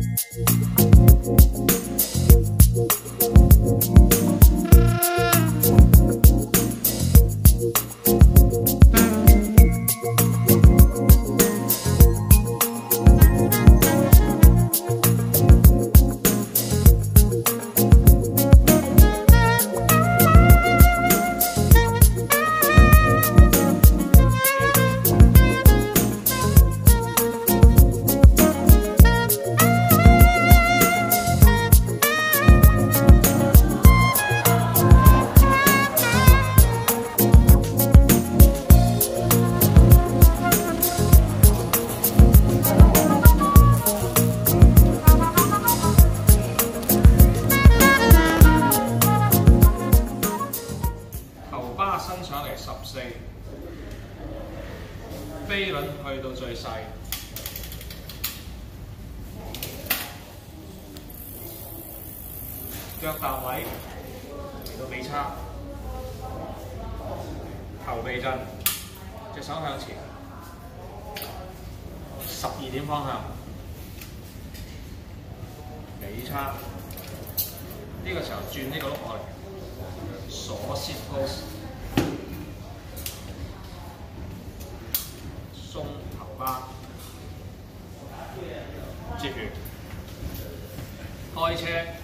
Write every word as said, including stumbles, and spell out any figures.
伸上嚟十四，飛輪去到最細，腳踏位嚟到尾叉，頭避震，隻手向前，十二點方向，尾叉，呢、這個時候轉呢個碌落嚟，鎖 sit pose。 鬆頭巴，接完開車。